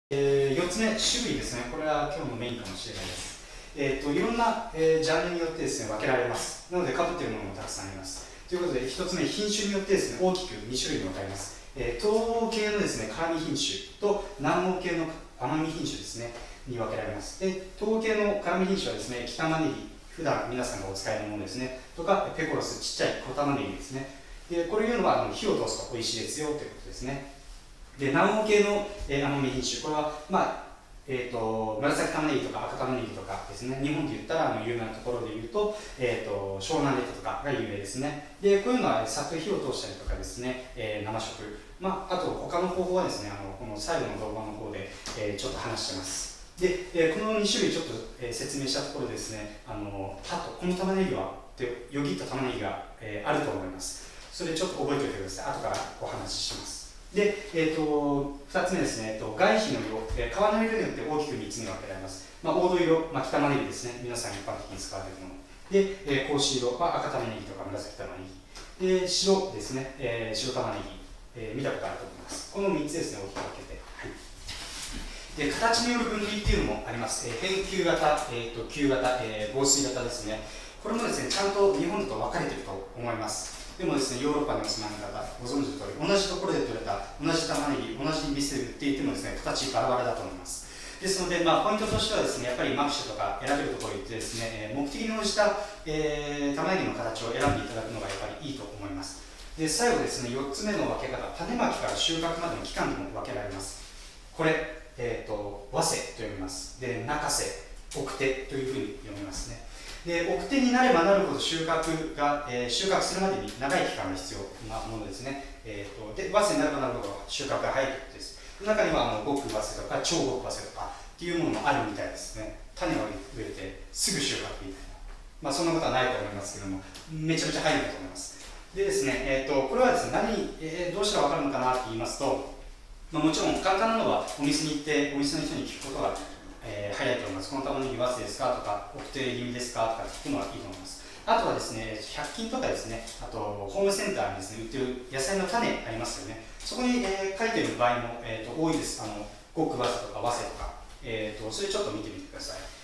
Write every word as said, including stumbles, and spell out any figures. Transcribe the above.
えー、よっつめ、種類ですね。これは今日のメインかもしれないです。えーと、いろんな、えー、ジャンルによってですね、分けられます。なので、被っているものもたくさんあります。ということで、ひとつめ、品種によってですね、大きくに種類に分かれます。えー、東欧系のですね、辛味品種と南欧系の甘み品種ですね、に分けられます。で、東欧系の辛味品種はですね、黄玉ねぎ、普段皆さんがお使いのものですね、とか、ペコロス、ちっちゃい小玉ねぎですね。で、これいうのはあの火を通すと美味しいですよということですね。で、南欧系の、えー、甘み品種、これは、まあ、えーと、紫玉ねぎとか赤玉ねぎとかですね、日本で言ったらあの有名なところで言うと、えーと、湘南レッドとかが有名ですね。で、こういうのはさっと火を通したりとかですね、えー、生食。まあ、あと他の方法はですね、あのこの最後の動画の方で、えー、ちょっと話してます。で、えー、このに種類ちょっと、えー、説明したところですね、あのパッとこの玉ねぎはってよぎった玉ねぎが、えー、あると思います。それちょっと覚えておいてください。後からお話しします。で、えー、とふたつめですね、えー、と外皮の色、えー、皮の色によって大きくみっつに分けられます。まあ、黄土色、まあ、黄玉ねぎですね、皆さん一般的に使われるもの。で、えー、格子色は赤玉ねぎとか紫玉ねぎ。で、白ですね、えー、白玉ねぎ、えー、見たことあると思います。このみっつですね、大きく分けて。はい、で、形による分類っていうのもあります。えー、変球型、えー、と球型、えー、防水型ですね。これもですね、ちゃんと日本だと分かれていると思います。でもですね、ヨーロッパにお住まいの方、ご存知の通り、同じところで採れた同じ玉ねぎ、同じ店で売っていてもですね、形バラバラだと思います。ですので、まあ、ポイントとしてはですね、やっぱりマクシュとか選べるところに行ってですね、目的に応じた、えー、玉ねぎの形を選んでいただくのがやっぱりいいと思います。で、最後ですね、よっつめの分け方、種まきから収穫までの期間でも分けられます。これ、えーと、早生と読みます。で、中瀬、奥手というふうに読みますね。で、奥手になればなるほど収穫が、えー、収穫するまでに長い期間が必要なものですね。えー、とで、早生になればなるほど収穫が早いということです。中にはあの極早生とか超極早生とかっていうものもあるみたいですね。種を植えてすぐ収穫みたいな。まあそんなことはないと思いますけども、めちゃめちゃ早いんだと思います。でですね、えー、とこれはですね、何、えー、どうしたら分かるのかなって言いますと、まあ、もちろん簡単なのはお店に行ってお店の人に聞くことがえー、早いと思います。この玉ねぎ早生ですかとか、奥手気味ですかとか聞くのはいいと思います。あとはですね、ひゃく均とかですね、あとホームセンターにですね、売ってる野菜の種ありますよね。そこに、えー、書いてる場合も、えー、と多いです。あの、極早生とか早生とか、えー、とそれちょっと見てみてください。